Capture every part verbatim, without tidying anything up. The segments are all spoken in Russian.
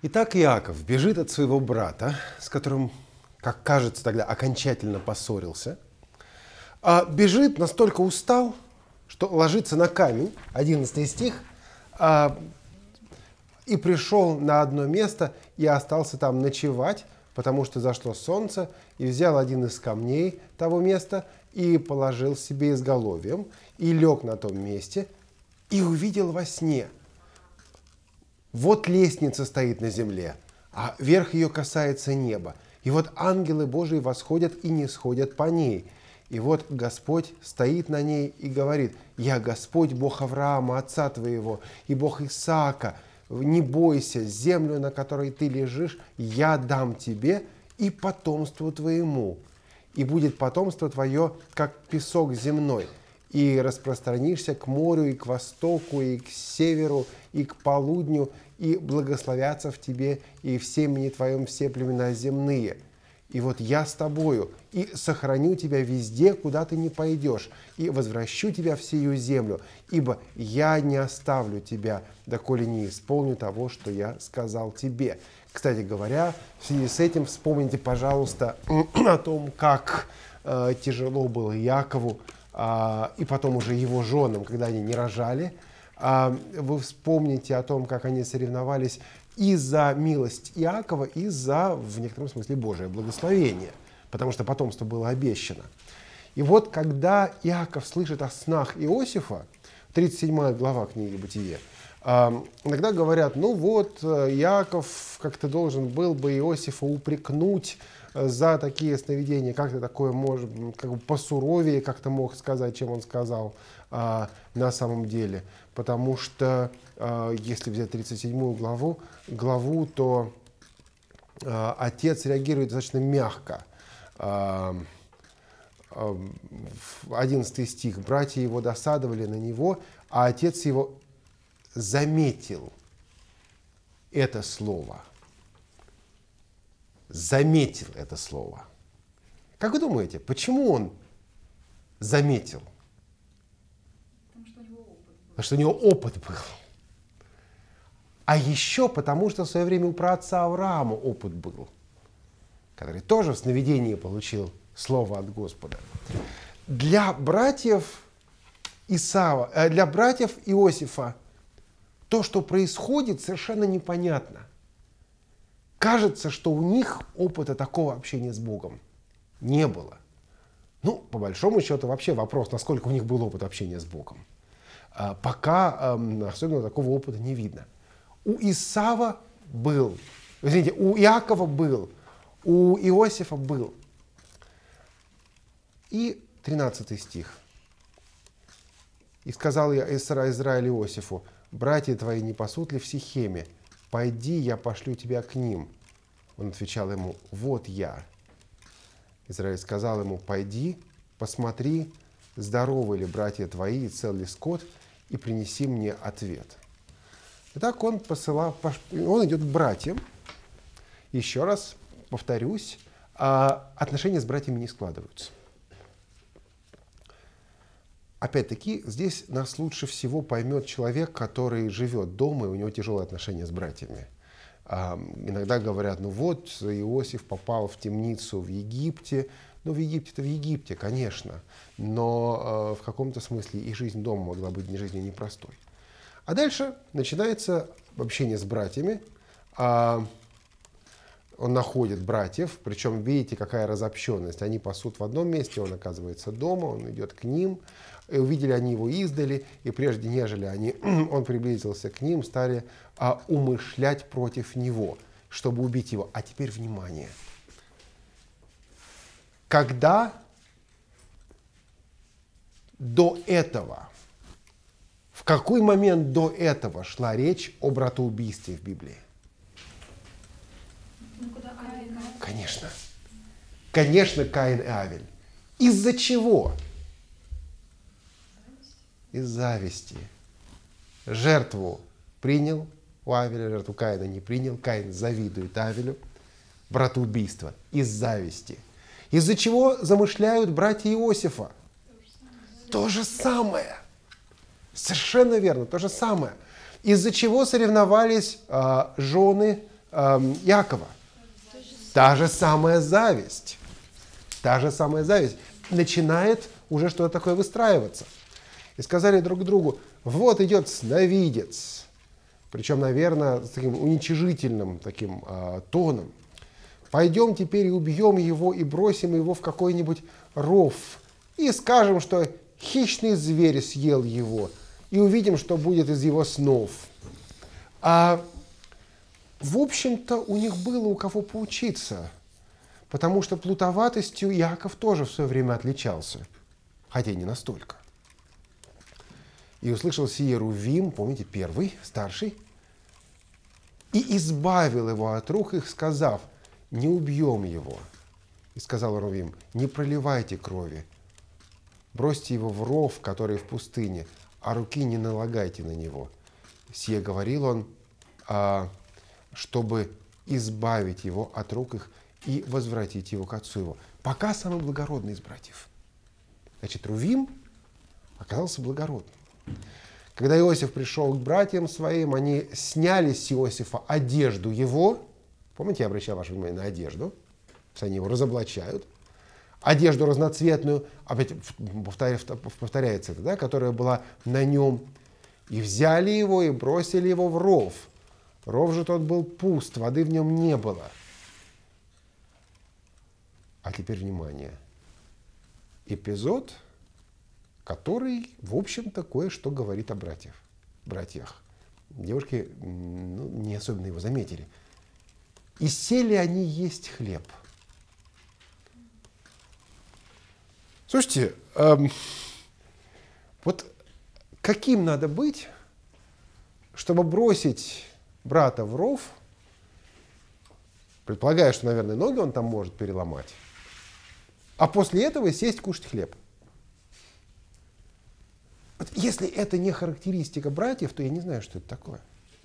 Итак, Иаков бежит от своего брата, с которым, как кажется, тогда окончательно поссорился. А бежит, настолько устал, что ложится на камень, одиннадцатый стих, а, и пришел на одно место и остался там ночевать, потому что зашло солнце, и взял один из камней того места и положил себе изголовьем, и лег на том месте, и увидел во сне. Вот лестница стоит на земле, а верх ее касается неба. И вот ангелы Божии восходят и не сходят по ней. И вот Господь стоит на ней и говорит: «Я Господь, Бог Авраама, отца твоего, и Бог Исаака. Не бойся, землю, на которой ты лежишь, я дам тебе и потомству твоему. И будет потомство твое, как песок земной. И распространишься к морю, и к востоку, и к северу, и к полудню, и благословятся в тебе, и в семени твоем все племена земные. И вот я с тобою, и сохраню тебя везде, куда ты не пойдешь, и возвращу тебя в сию землю, ибо я не оставлю тебя, доколе не исполню того, что я сказал тебе». Кстати говоря, в связи с этим вспомните, пожалуйста, о том, как э, тяжело было Иакову, э, и потом уже его женам, когда они не рожали. Э, вы вспомните о том, как они соревновались и за милость Иакова, и за, в некотором смысле, Божие благословение, потому что потомство было обещано. И вот, когда Иаков слышит о снах Иосифа, тридцать седьмая глава книги «Бытие», иногда говорят: ну вот, Иаков как-то должен был бы Иосифа упрекнуть за такие сновидения, как-то такое, может, как бы посуровее как-то мог сказать, чем он сказал а, на самом деле. Потому что, а, если взять тридцать седьмую главу, главу то а, отец реагирует достаточно мягко. А, а, одиннадцатый стих. «Братья его досадовали на него, а отец его заметил это слово». Заметил это слово. Как вы думаете, почему он заметил? Потому что у него опыт был. Потому что у него опыт был. А еще потому, что в свое время у праотца Авраама опыт был, который тоже в сновидении получил слово от Господа. Для братьев Исава, для братьев Иосифа то, что происходит, совершенно непонятно. Кажется, что у них опыта такого общения с Богом не было. Ну, по большому счету, вообще вопрос, насколько у них был опыт общения с Богом. А, пока эм, особенно такого опыта не видно. У Исава был, извините, у Иакова был, у Иосифа был. И тринадцатый стих. «И сказал я Израиль Иосифу: братья твои не пасут ли в Сихеме? Пойди, я пошлю тебя к ним». Он отвечал ему: вот я. Израиль сказал ему: пойди, посмотри, здоровы ли братья твои и цел ли скот, и принеси мне ответ. Итак, он, посылал, он идет к братьям. Еще раз повторюсь, отношения с братьями не складываются. Опять-таки, здесь нас лучше всего поймет человек, который живет дома, и у него тяжелые отношения с братьями. А, иногда говорят: ну вот, Иосиф попал в темницу в Египте. Ну, в Египте-то в Египте, конечно, но э, в каком-то смысле и жизнь дома могла быть не жизнью непростой. А дальше начинается общение с братьями. А, он находит братьев, причем видите, какая разобщенность. Они пасут в одном месте, он оказывается дома, он идет к ним. И увидели они его издали, и прежде нежели они, он приблизился к ним, стали а, умышлять против него, чтобы убить его. А теперь внимание. Когда до этого, в какой момент до этого шла речь о братоубийстве в Библии? Ну, куда Авель? Конечно. Конечно, Каин и Авель. Из-за чего? Из зависти. Жертву принял у Авеля, жертву Каина не принял. Каин завидует Авелю. Братоубийство из зависти. Из-за чего замышляют братья Иосифа? То же самое. Совершенно верно, то же самое. Из-за чего соревновались э, жены эм, Иакова? Та же самая зависть. Та же самая зависть. Начинает уже что-то такое выстраиваться. И сказали друг другу: вот идет сновидец. Причем, наверное, с таким уничижительным таким э, тоном. Пойдем теперь и убьем его, и бросим его в какой-нибудь ров. И скажем, что хищный зверь съел его. И увидим, что будет из его снов. А в общем-то, у них было у кого поучиться. Потому что плутоватостью Иаков тоже в свое время отличался. Хотя и не настолько. И услышал сие Рувим, помните, первый, старший, и избавил его от рук их, сказав: не убьем его. И сказал Рувим: не проливайте крови, бросьте его в ров, который в пустыне, а руки не налагайте на него. Сие говорил он, а, чтобы избавить его от рук их и возвратить его к отцу его. Пока самый благородный из братьев. Значит, Рувим оказался благородным. Когда Иосиф пришел к братьям своим, они сняли с Иосифа одежду его. Помните, я обращал ваше внимание на одежду? Они его разоблачают. Одежду разноцветную, опять повторяется это, да, которая была на нем. И взяли его и бросили его в ров. Ров же тот был пуст, воды в нем не было. А теперь внимание. Эпизод, который, в общем-то, кое-что говорит о братьях. братьях. Девушки ну, не особенно его заметили. И сели они есть хлеб. Слушайте, эм, вот каким надо быть, чтобы бросить брата в ров, предполагая, что, наверное, ноги он там может переломать, а после этого сесть кушать хлеб? Вот если это не характеристика братьев, то я не знаю, что это такое.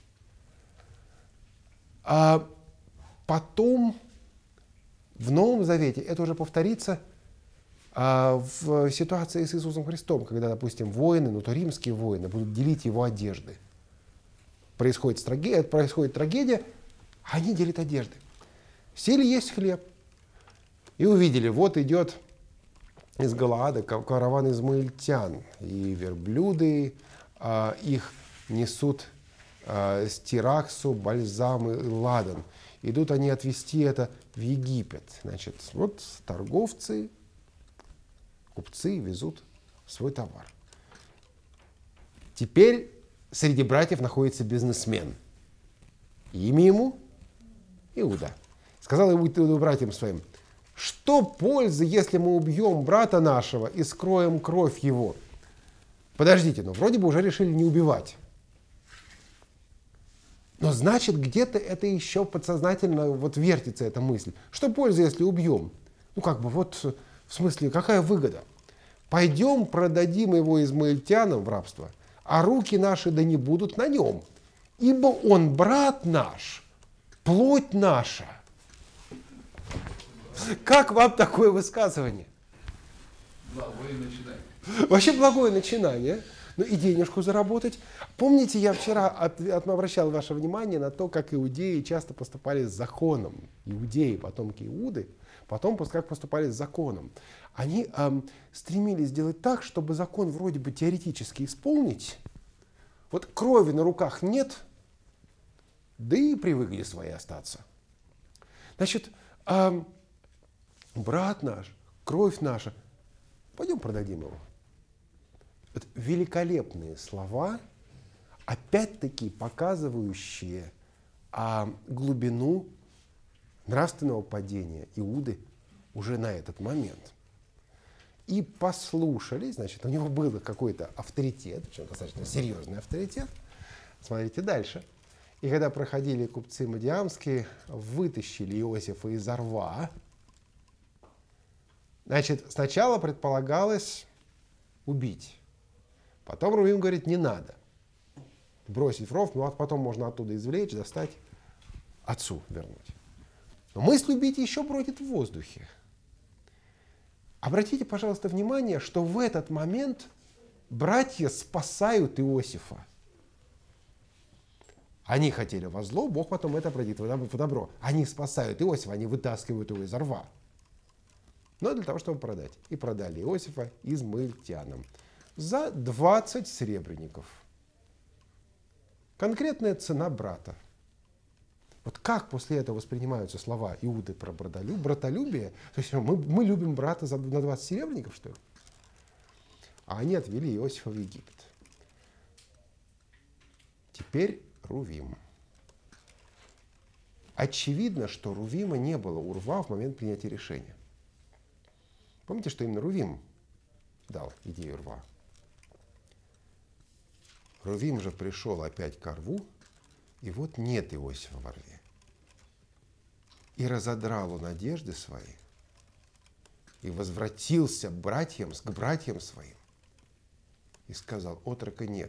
А потом в Новом Завете это уже повторится а, в ситуации с Иисусом Христом, когда, допустим, воины, ну то римские воины, будут делить его одежды. Происходит трагедия, происходит трагедия, а они делят одежды. Сели есть хлеб и увидели, вот идет из Галаада караван измаильтян, и верблюды а, их несут а, стираксу, бальзам и ладан. Идут они отвезти это в Египет. Значит, вот торговцы, купцы везут свой товар. Теперь среди братьев находится бизнесмен. Имя ему Иуда. Сказал Иуда братьям своим: что пользы, если мы убьем брата нашего и скроем кровь его? Подождите, ну вроде бы уже решили не убивать. Но значит, где-то это еще подсознательно вот вертится эта мысль. Что пользы, если убьем? Ну как бы вот в смысле, какая выгода? Пойдем продадим его измаильтянам в рабство, а руки наши да не будут на нем, ибо он брат наш, плоть наша. Как вам такое высказывание? Благое начинание. Вообще благое начинание. Ну и денежку заработать. Помните, я вчера от, от, обращал ваше внимание на то, как иудеи часто поступали с законом. Иудеи, потомки Иуды, потом как поступали с законом. Они эм, стремились сделать так, чтобы закон вроде бы теоретически исполнить. Вот крови на руках нет, да и при выгоде своей остаться. Значит, эм, брат наш, кровь наша, пойдем продадим его. Это великолепные слова, опять-таки показывающие а, глубину нравственного падения Иуды уже на этот момент. И послушали, значит, у него был какой-то авторитет, причем достаточно серьезный авторитет. Смотрите дальше. И когда проходили купцы мадиамские, вытащили Иосифа из рва. Значит, сначала предполагалось убить. Потом Рувим говорит, не надо. Бросить в ров, ну а потом можно оттуда извлечь, достать, отцу вернуть. Но мысль убить еще бродит в воздухе. Обратите, пожалуйста, внимание, что в этот момент братья спасают Иосифа. Они хотели во зло, Бог потом это обратит в добро. Они спасают Иосифа, они вытаскивают его из рва. Но для того, чтобы продать. И продали Иосифа измаильтянам за двадцать серебряников. Конкретная цена брата. Вот как после этого воспринимаются слова Иуды про братолюбие? братолюбие? То есть мы, мы любим брата за, на двадцать серебряников, что ли? А они отвели Иосифа в Египет. Теперь Рувим. Очевидно, что Рувима не было у рва в момент принятия решения. Помните, что именно Рувим дал идею рва? Рувим же пришел опять ко рву, и вот нет Иосифа во рве. И разодрал он одежды свои, и возвратился братьям, к братьям своим, и сказал: отрока нет,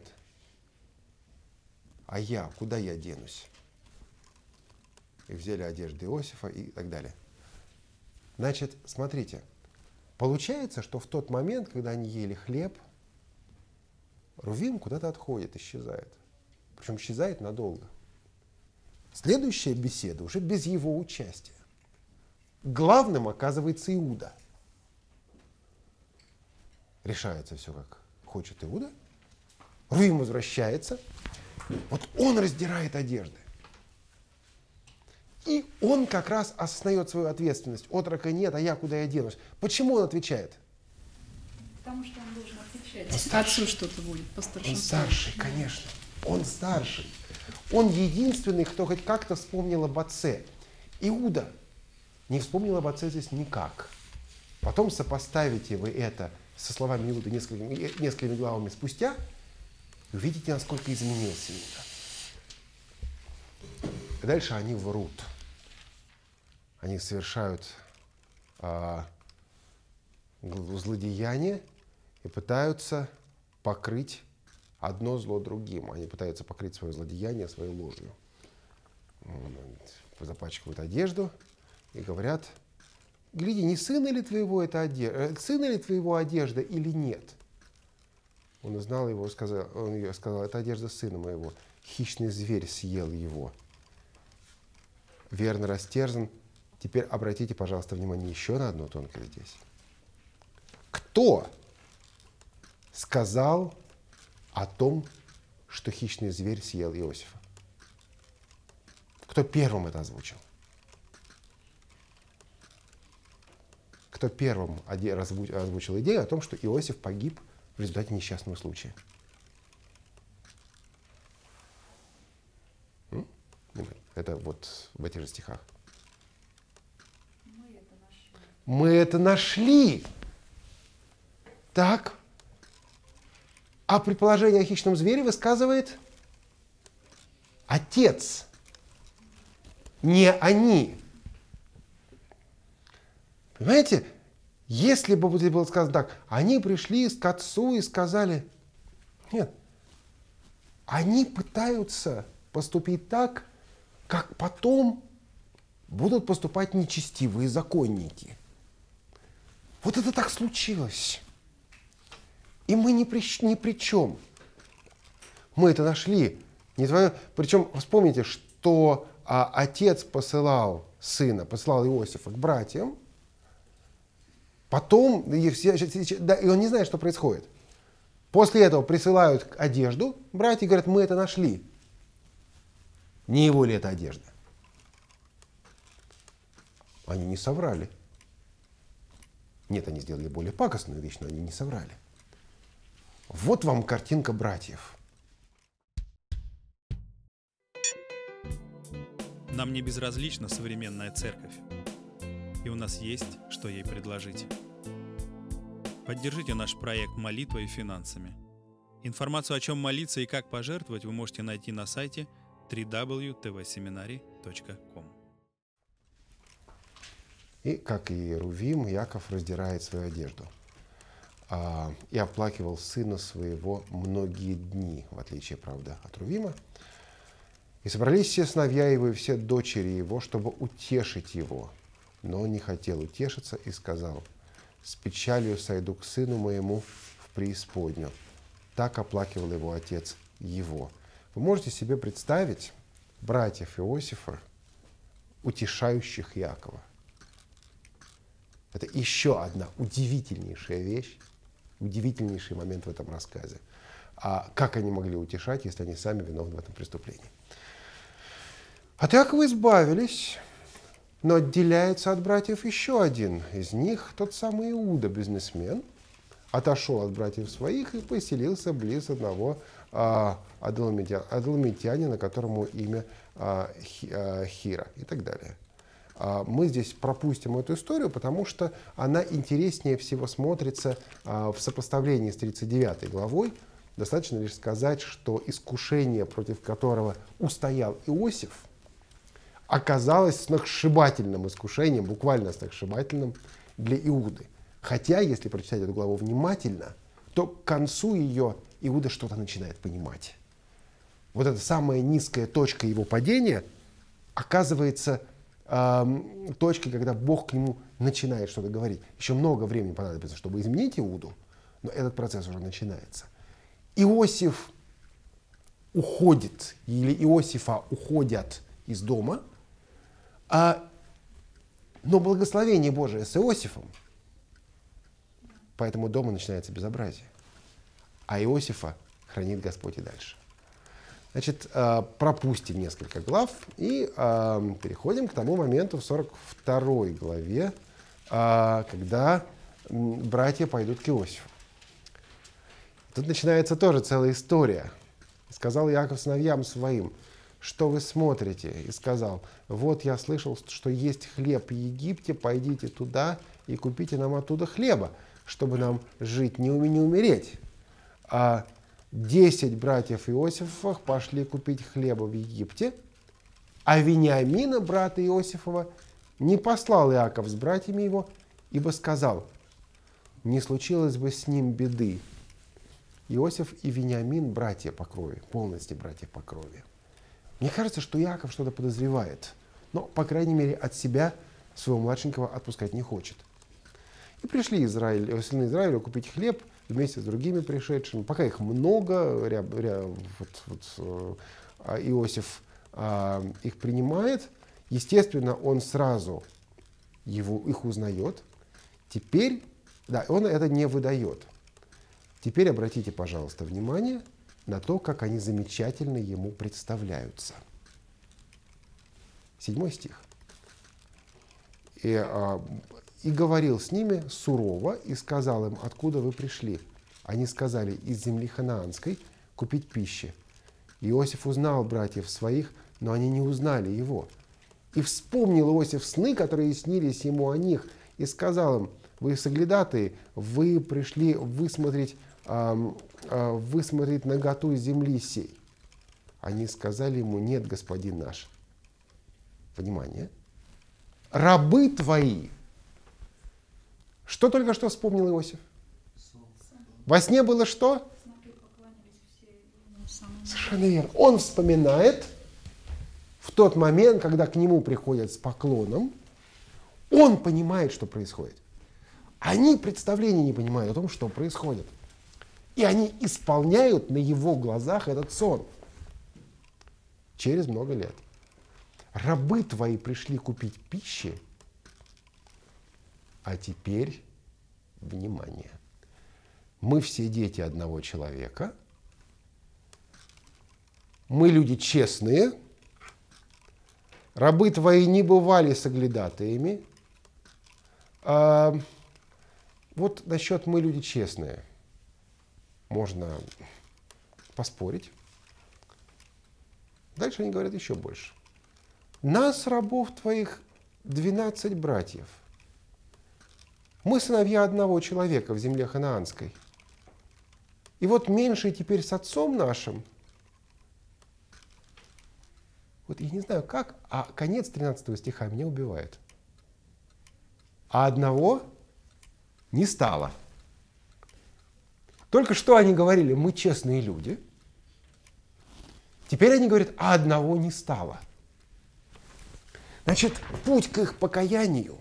а я, куда я денусь? И взяли одежды Иосифа и так далее. Значит, смотрите, получается, что в тот момент, когда они ели хлеб, Рувим куда-то отходит, исчезает. Причем исчезает надолго. Следующая беседа уже без его участия. Главным оказывается Иуда. Решается все, как хочет Иуда. Рувим возвращается. Вот он раздирает одежды. И он как раз осознает свою ответственность. Отрока нет, а я куда я денусь? Почему он отвечает? Потому что он должен отвечать. Он старший. Отцу что-то будет по старшинству. Он старший, конечно. Он старший. Он единственный, кто хоть как-то вспомнил об отце. Иуда не вспомнил об отце здесь никак. Потом сопоставите вы это со словами Иуды несколькими, несколькими главами спустя, и увидите, насколько изменился Иуда. Дальше они врут. Они совершают а, злодеяние и пытаются покрыть одно зло другим. Они пытаются покрыть свое злодеяние своей ложью. Запачкивают одежду и говорят: гляди, не сына ли твоего это одежда, сына ли твоего одежда или нет? Он узнал его, сказал, он ее сказал: это одежда сына моего. Хищный зверь съел его. Верно растерзан. Теперь обратите, пожалуйста, внимание еще на одну тонкость здесь. Кто сказал о том, что хищный зверь съел Иосифа? Кто первым это озвучил? Кто первым озвучил идею о том, что Иосиф погиб в результате несчастного случая? М? Это вот в этих же стихах. Мы это нашли. Мы это нашли. Так. А предположение о хищном звере высказывает отец. Не они. Понимаете? Если бы здесь было сказано так: они пришли к отцу и сказали... Нет. Они пытаются поступить так, как потом будут поступать нечестивые законники. Вот это так случилось. И мы ни при, ни при чем. Мы это нашли. Не твое... Причем вспомните, что а, отец посылал сына, посылал Иосифа к братьям. Потом, и, все, да, и он не знает, что происходит. После этого присылают одежду. Братья говорят: мы это нашли. Не его ли это одежда? Они не соврали. Нет, они сделали более пакостную вещь, но они не соврали. Вот вам картинка братьев. Нам не безразлична современная церковь, и у нас есть, что ей предложить. Поддержите наш проект молитвой и финансами. Информацию, о чем молиться и как пожертвовать, вы можете найти на сайте дабл ю дабл ю дабл ю точка ти ви семинари точка ком. И, как и Рувим, Яков раздирает свою одежду. А, и оплакивал сына своего многие дни, в отличие, правда, от Рувима. И собрались все сыновья его и все дочери его, чтобы утешить его. Но он не хотел утешиться и сказал: с печалью сойду к сыну моему в преисподнюю. Так оплакивал его отец его. Вы можете себе представить, братьев Иосифа, утешающих Иакова. Это еще одна удивительнейшая вещь, удивительнейший момент в этом рассказе. А как они могли утешать, если они сами виновны в этом преступлении? От Иакова избавились, но отделяется от братьев еще один из них, тот самый Иуда, бизнесмен, отошел от братьев своих и поселился близ одного а, адуламитянина, которому имя а, Хи, а, Хира и так далее. А, мы здесь пропустим эту историю, потому что она интереснее всего смотрится а, в сопоставлении с тридцать девятой главой. Достаточно лишь сказать, что искушение, против которого устоял Иосиф, оказалось сногсшибательным искушением, буквально сногсшибательным для Иуды. Хотя, если прочитать эту главу внимательно, то к концу ее Иуда что-то начинает понимать. Вот эта самая низкая точка его падения оказывается э, точкой, когда Бог к нему начинает что-то говорить. Еще много времени понадобится, чтобы изменить Иуду, но этот процесс уже начинается. Иосиф уходит, или Иосифа уходят из дома, а, но благословение Божие с Иосифом, поэтому дома начинается безобразие. А Иосифа хранит Господь и дальше. Значит, пропустим несколько глав и переходим к тому моменту в сорок второй главе, когда братья пойдут к Иосифу. Тут начинается тоже целая история. Сказал Иаков сыновьям своим: что вы смотрите? И сказал: вот я слышал, что есть хлеб в Египте, пойдите туда и купите нам оттуда хлеба, чтобы нам жить, не умереть. А десять братьев Иосифовых пошли купить хлеба в Египте, а Вениамина, брата Иосифова, не послал Иаков с братьями его, ибо сказал: не случилось бы с ним беды. Иосиф и Вениамин братья по крови, полностью братья по крови. Мне кажется, что Иаков что-то подозревает, но, по крайней мере, от себя своего младшенького отпускать не хочет. И пришли Израиль, сыны Израиля купить хлеб вместе с другими пришедшими. Пока их много, ря, ря, вот, вот, Иосиф а, их принимает. Естественно, он сразу его, их узнает. Теперь, да, он это не выдает. Теперь обратите, пожалуйста, внимание на то, как они замечательно ему представляются. Седьмой стих. И, а, «И говорил с ними сурово, и сказал им: откуда вы пришли? Они сказали: из земли ханаанской купить пищи. Иосиф узнал братьев своих, но они не узнали его. И вспомнил Иосиф сны, которые снились ему о них, и сказал им: вы соглядатые, вы пришли высмотреть, э, э, высмотреть наготу земли сей. Они сказали ему: нет, господин наш». Внимание. Рабы твои. Что только что вспомнил Иосиф? Во сне было что? Совершенно верно. Он вспоминает в тот момент, когда к нему приходят с поклоном, он понимает, что происходит. Они представления не понимают о том, что происходит. И они исполняют на его глазах этот сон. Через много лет. Рабы твои пришли купить пищи, а теперь, внимание, мы все дети одного человека, мы люди честные, рабы твои не бывали соглядатаями. А вот насчет «мы люди честные» можно поспорить. Дальше они говорят еще больше. Нас, рабов твоих, двенадцать братьев. Мы сыновья одного человека в земле ханаанской. И вот меньший теперь с отцом нашим. Вот я не знаю как, а конец тринадцатого стиха меня убивает. А одного не стало. Только что они говорили: мы честные люди. Теперь они говорят: а одного не стало. Значит, путь к их покаянию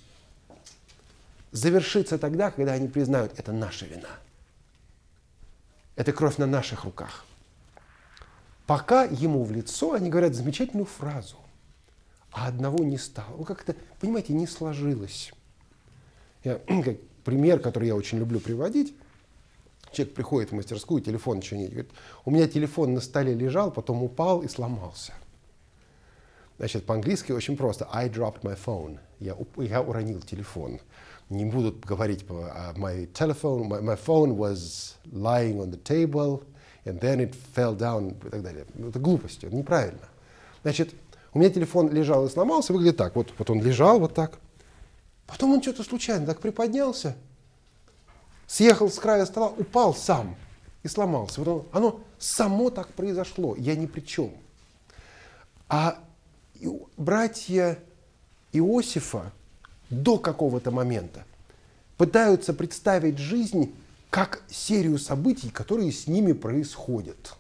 завершится тогда, когда они признают: это наша вина. Это кровь на наших руках. пока ему в лицо они говорят замечательную фразу, а одного не стало. Ну, как-то, понимаете, не сложилось. Я, как пример, который я очень люблю приводить. Человек приходит в мастерскую, телефон чинить. Говорит, у меня телефон на столе лежал, потом упал и сломался. Значит, по-английски очень просто. I dropped my phone. Я, я уронил телефон. Не будут говорить, my telephone, my, my phone was lying on the table, and then it fell down, и так далее. Это глупость, это неправильно. Значит, у меня телефон лежал и сломался, выглядит так. Вот, вот он лежал вот так. Потом он что-то случайно так приподнялся, съехал с края стола, упал сам и сломался. Вот он, оно само так произошло, я ни при чем. А братья Иосифа до какого-то момента пытаются представить жизнь как серию событий, которые с ними происходят.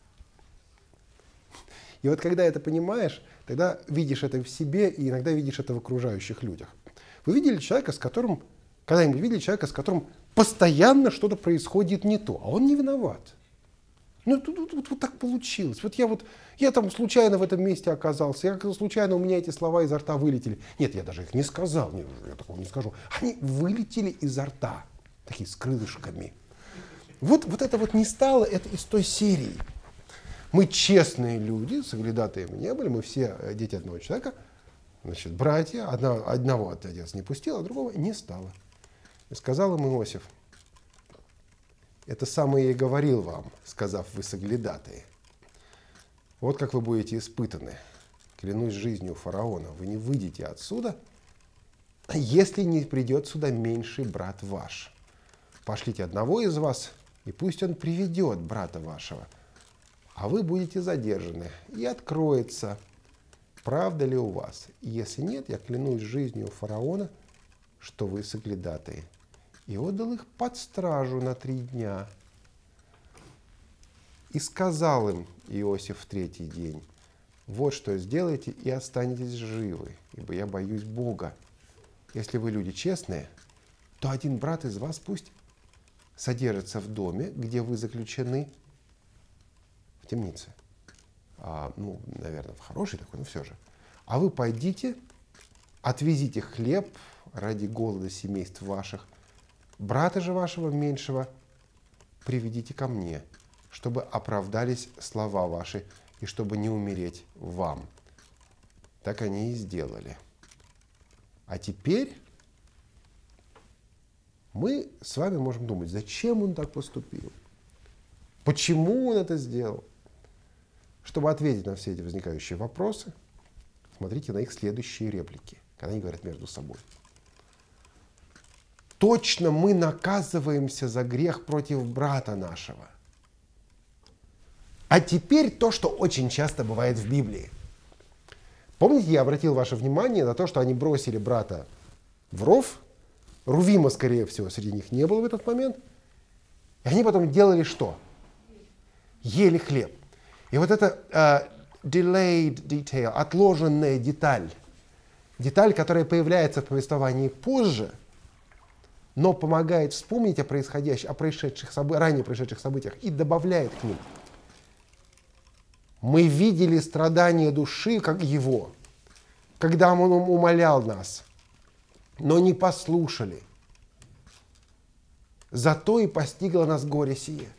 И вот когда это понимаешь, тогда видишь это в себе и иногда видишь это в окружающих людях. Вы видели человека, с которым, когда-нибудь видели человека, с которым постоянно что-то происходит не то, а он не виноват. Ну, тут, тут, вот, вот так получилось. Вот я вот, я там случайно в этом месте оказался, я как случайно у меня эти слова изо рта вылетели. Нет, я даже их не сказал, нет, я такого не скажу. Они вылетели изо рта, такие с крылышками. Вот, вот это вот не стало, это из той серии. Мы честные люди, соглядатаем не были, мы все дети одного человека, значит, братья, одна, одного отец не пустил, а другого не стало. И сказал им Иосиф, это самое я и говорил вам, сказав вы соглядатые. Вот как вы будете испытаны. Клянусь жизнью фараона, вы не выйдете отсюда, если не придет сюда меньший брат ваш. Пошлите одного из вас, и пусть он приведет брата вашего. А вы будете задержаны, и откроется, правда ли у вас. И если нет, я клянусь жизнью фараона, что вы соглядатые. И отдал их под стражу на три дня. И сказал им Иосиф в третий день, вот что сделайте, и останетесь живы, ибо я боюсь Бога. Если вы люди честные, то один брат из вас пусть содержится в доме, где вы заключены, в темнице. А, ну, наверное, в хороший такой, но все же. А вы пойдите, отвезите хлеб ради голода семейств ваших, брата же вашего меньшего приведите ко мне, чтобы оправдались слова ваши и чтобы не умереть вам. Так они и сделали. А теперь мы с вами можем думать, зачем он так поступил? Почему он это сделал? Чтобы ответить на все эти возникающие вопросы, смотрите на их следующие реплики, когда они говорят между собой. Точно мы наказываемся за грех против брата нашего. А теперь то, что очень часто бывает в Библии. Помните, я обратил ваше внимание на то, что они бросили брата в ров. Рувима, скорее всего, среди них не было в этот момент. И они потом делали что? Ели хлеб. И вот это uh, delayed detail, отложенная деталь, деталь, которая появляется в повествовании позже, но помогает вспомнить о происходящих, о происшедших, ранее происшедших событиях и добавляет к ним. Мы видели страдания души, как его, когда он умолял нас, но не послушали. Зато и постигло нас горе сие.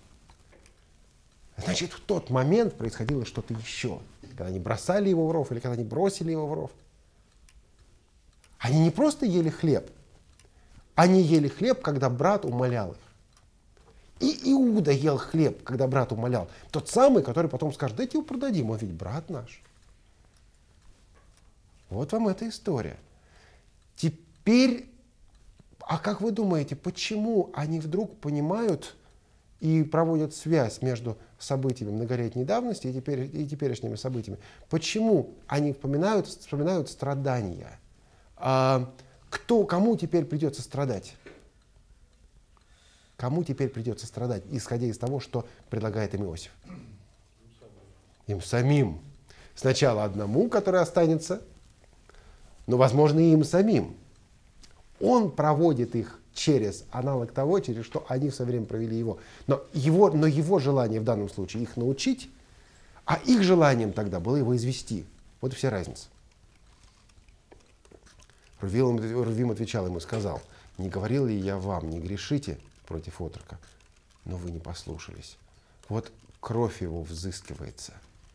Значит, в тот момент происходило что-то еще. Когда они бросали его в ров или когда они бросили его в ров. Они не просто ели хлеб. Они ели хлеб, когда брат умолял их. И Иуда ел хлеб, когда брат умолял. Тот самый, который потом скажет, дайте его продадим, он ведь брат наш. Вот вам эта история. Теперь, а как вы думаете, почему они вдруг понимают и проводят связь между событиями многолетней давности и, теперь, и теперешними событиями? Почему они вспоминают, вспоминают страдания? А, кто, кому теперь придется страдать? Кому теперь придется страдать, исходя из того, что предлагает им Иосиф? Им самим. Сначала одному, который останется, но, возможно, и им самим. Он проводит их через аналог того, через что они в свое время провели его. Но его, но его желание в данном случае их научить, А их желанием тогда было его извести. Вот и вся разница. Рувим отвечал ему и сказал: «Не говорил ли я вам, не грешите против отрока? Но вы не послушались. Вот кровь его взыскивается».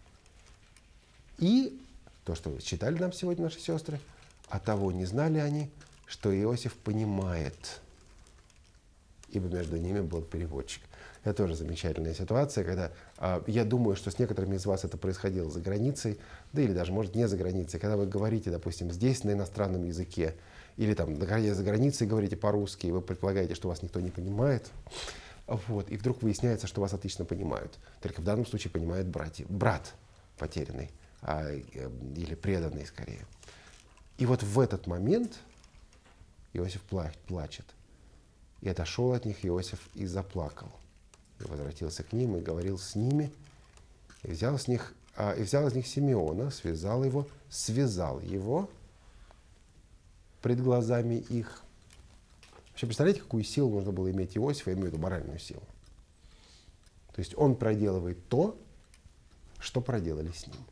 И то, что читали нам сегодня наши сестры, а того не знали они, что Иосиф понимает, ибо между ними был переводчик. Это тоже замечательная ситуация, когда э, я думаю, что с некоторыми из вас это происходило за границей, да или даже, может, не за границей, когда вы говорите, допустим, здесь на иностранном языке, или там за границей говорите по-русски, и вы предполагаете, что вас никто не понимает, вот, и вдруг выясняется, что вас отлично понимают. Только в данном случае понимает братья, брат потерянный, а, э, или преданный скорее. И вот в этот момент Иосиф пла- плачет. И отошел от них Иосиф и заплакал. И возвратился к ним и говорил с ними, и взял, с них, а, и взял из них Симеона, связал его, связал его пред глазами их. Вообще, представляете, какую силу нужно было иметь Иосифа, я имею в виду моральную силу. То есть он проделывает то, что проделали с ним.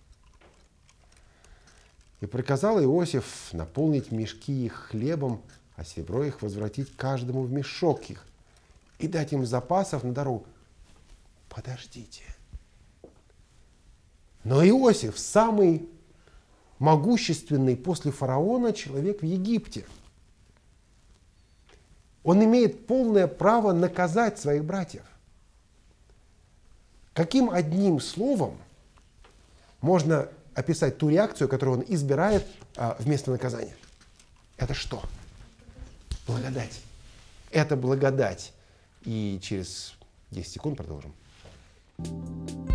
И приказал Иосиф наполнить мешки их хлебом, а серебро их возвратить каждому в мешок их и дать им запасов на дорогу. Подождите. Но Иосиф самый могущественный после фараона человек в Египте. Он имеет полное право наказать своих братьев. Каким одним словом можно описать ту реакцию, которую он избирает а, вместо наказания? Это что? Благодать. Это благодать. И через десять секунд продолжим.